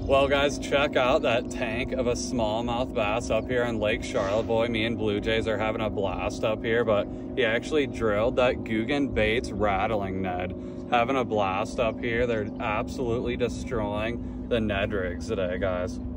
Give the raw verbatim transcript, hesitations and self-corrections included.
Well guys, check out that tank of a smallmouth bass up here on Lake Charlotte. Boy, me and Blue Jays are having a blast up here, but he actually drilled that Guggen Baits rattling Ned. Having a blast up here. They're absolutely destroying the Ned rigs today, guys.